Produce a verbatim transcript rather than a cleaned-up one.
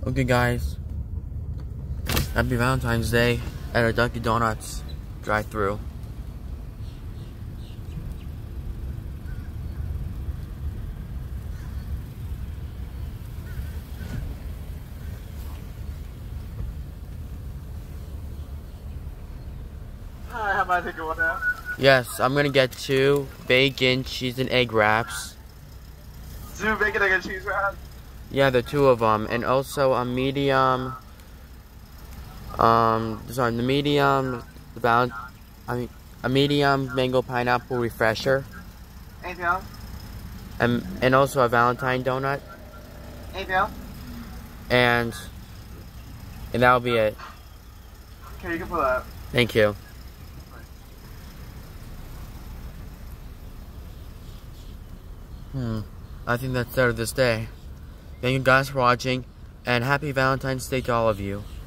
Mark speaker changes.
Speaker 1: Okay guys, happy Valentine's Day at our Dunkin' Donuts drive-thru.
Speaker 2: Hi, how about I take one now?
Speaker 1: Yes, I'm gonna get two bacon, cheese, and egg wraps.
Speaker 2: Two bacon, egg, and cheese wraps?
Speaker 1: Yeah, the two of them, and also a medium. Um, sorry, the medium. The val I mean, a medium mango pineapple refresher.
Speaker 2: Anything else?
Speaker 1: And and also a Valentine donut.
Speaker 2: Anything else?
Speaker 1: And and that'll be it.
Speaker 2: Okay, you can pull that.
Speaker 1: Thank you. Hmm. I think that's it of this day. Thank you guys for watching, and happy Valentine's Day to all of you.